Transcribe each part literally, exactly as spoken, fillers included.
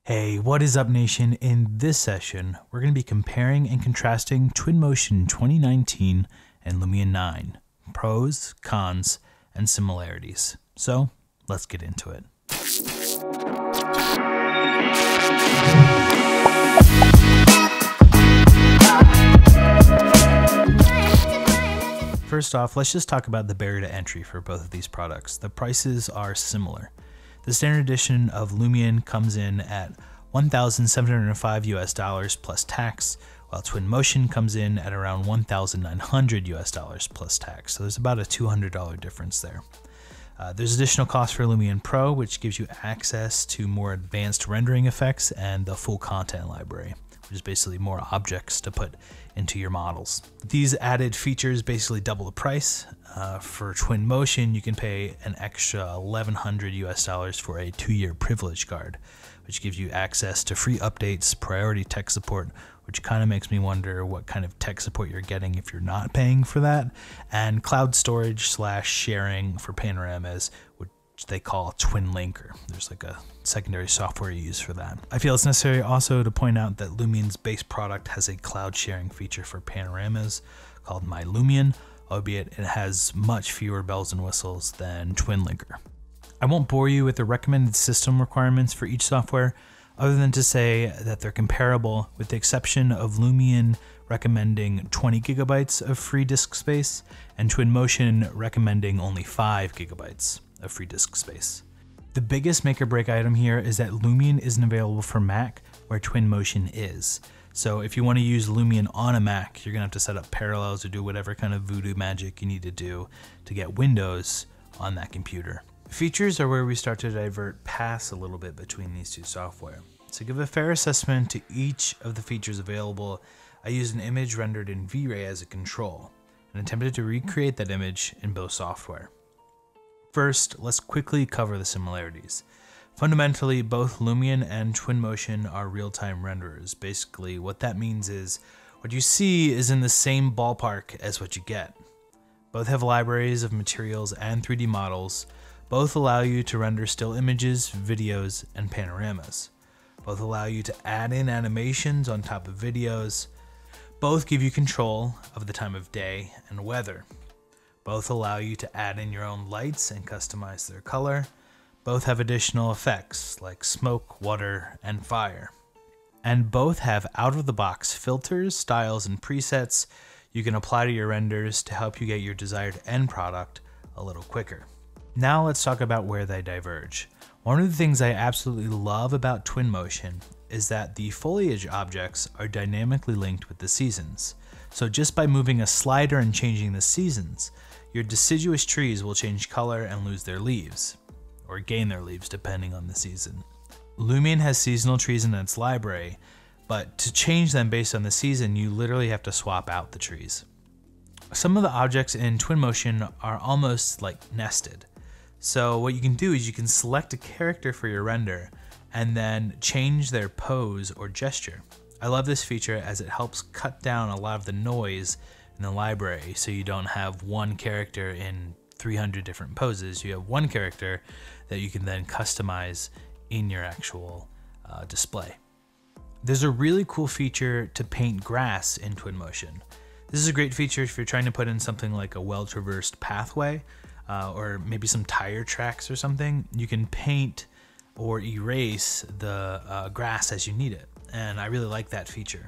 Hey, what is up, nation? In this session, we're going to be comparing and contrasting Twinmotion twenty nineteen and Lumion nine, pros, cons, and similarities. So let's get into it. First off, let's just talk about the barrier to entry for both of these products. The prices are similar. The standard edition of Lumion comes in at one thousand seven hundred five U S dollars plus tax, while Twinmotion comes in at around one thousand nine hundred U S dollars plus tax. So there's about a two hundred dollar difference there. Uh, there's additional cost for Lumion Pro, which gives you access to more advanced rendering effects and the full content library, which is basically more objects to put into your models. These added features basically double the price. Uh, for Twinmotion, you can pay an extra eleven hundred U S dollars for a two-year privilege card, which gives you access to free updates, priority tech support, which kind of makes me wonder what kind of tech support you're getting if you're not paying for that, and cloud storage slash sharing for panoramas, which they call TwinLinker. There's like a secondary software you use for that. I feel it's necessary also to point out that Lumion's base product has a cloud sharing feature for panoramas called My Lumion, albeit it has much fewer bells and whistles than TwinLinker. I won't bore you with the recommended system requirements for each software, other than to say that they're comparable, with the exception of Lumion recommending twenty gigabytes of free disk space and Twinmotion recommending only five gigabytes of free disk space. The biggest make or break item here is that Lumion isn't available for Mac where Twinmotion is. So if you want to use Lumion on a Mac, you're gonna have to set up parallels or do whatever kind of voodoo magic you need to do to get Windows on that computer. Features are where we start to divert paths a little bit between these two software. To give a fair assessment to each of the features available, I used an image rendered in V-Ray as a control and attempted to recreate that image in both software. First, let's quickly cover the similarities. Fundamentally, both Lumion and Twinmotion are real-time renderers. Basically, what that means is what you see is in the same ballpark as what you get. Both have libraries of materials and three D models. Both allow you to render still images, videos, and panoramas. Both allow you to add in animations on top of videos. Both give you control of the time of day and weather. Both allow you to add in your own lights and customize their color. Both have additional effects like smoke, water, and fire. And both have out-of-the-box filters, styles, and presets you can apply to your renders to help you get your desired end product a little quicker. Now let's talk about where they diverge. One of the things I absolutely love about Twinmotion is that the foliage objects are dynamically linked with the seasons. So just by moving a slider and changing the seasons, your deciduous trees will change color and lose their leaves, or gain their leaves depending on the season. Lumion has seasonal trees in its library, but to change them based on the season, you literally have to swap out the trees. Some of the objects in Twinmotion are almost like nested. So what you can do is you can select a character for your render and then change their pose or gesture. I love this feature as it helps cut down a lot of the noise in the library, so you don't have one character in three hundred different poses. You have one character that you can then customize in your actual uh, display. There's a really cool feature to paint grass in Twinmotion. This is a great feature if you're trying to put in something like a well-traversed pathway uh, or maybe some tire tracks or something. You can paint or erase the uh, grass as you need it, and I really like that feature.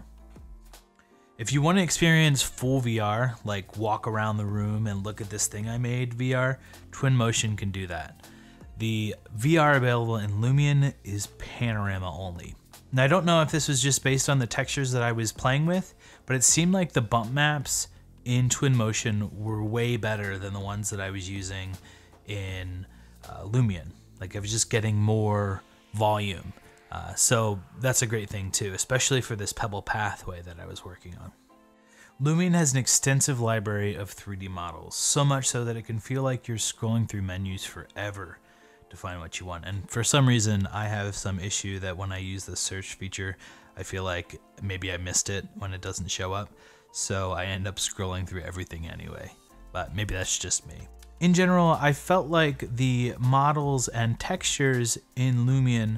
If you want to experience full V R, like walk around the room and look at this thing I made V R, Twinmotion can do that. The V R available in Lumion is panorama only. Now, I don't know if this was just based on the textures that I was playing with, but it seemed like the bump maps in Twinmotion were way better than the ones that I was using in uh, Lumion. Like I was just getting more volume. Uh, so that's a great thing too, especially for this pebble pathway that I was working on. Lumion has an extensive library of three D models, so much so that it can feel like you're scrolling through menus forever to find what you want. And for some reason, I have some issue that when I use the search feature, I feel like maybe I missed it when it doesn't show up. So I end up scrolling through everything anyway, but maybe that's just me. In general, I felt like the models and textures in Lumion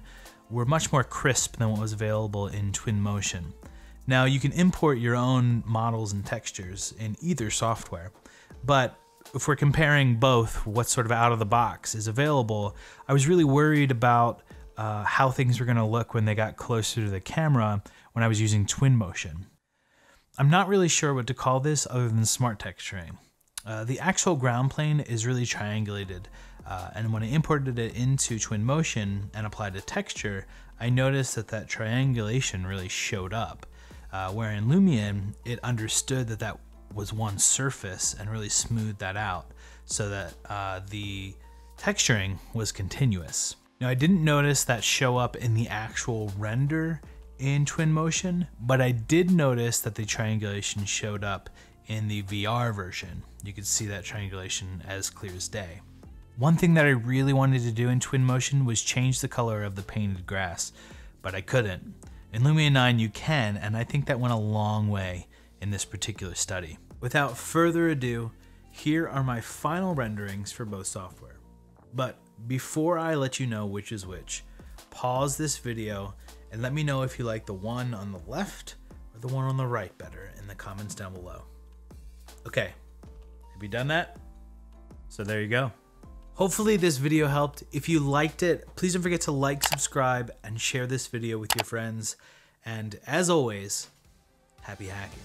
were much more crisp than what was available in Twinmotion. Now, you can import your own models and textures in either software, but if we're comparing both, what sort of out of the box is available, I was really worried about uh, how things were going to look when they got closer to the camera when I was using Twinmotion. I'm not really sure what to call this other than smart texturing. Uh, the actual ground plane is really triangulated, uh, and when I imported it into Twinmotion and applied a texture, I noticed that that triangulation really showed up. Uh, where in Lumion, it understood that that was one surface and really smoothed that out so that uh, the texturing was continuous. Now, I didn't notice that show up in the actual render in Twinmotion, but I did notice that the triangulation showed up in the V R version. You could see that triangulation as clear as day. One thing that I really wanted to do in Twinmotion was change the color of the painted grass, but I couldn't. In Lumion nine you can, and I think that went a long way in this particular study. Without further ado, here are my final renderings for both software. But before I let you know which is which, pause this video and let me know if you like the one on the left or the one on the right better in the comments down below. Okay, have you done that? So there you go. Hopefully this video helped. If you liked it, please don't forget to like, subscribe, and share this video with your friends. And as always, happy hacking.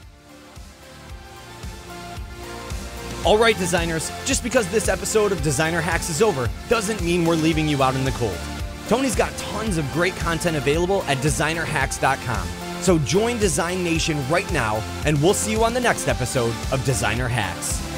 All right, designers, just because this episode of Designer Hacks is over doesn't mean we're leaving you out in the cold. Tony's got tons of great content available at designer hacks dot com. So join Design Nation right now, and we'll see you on the next episode of Designer Hacks.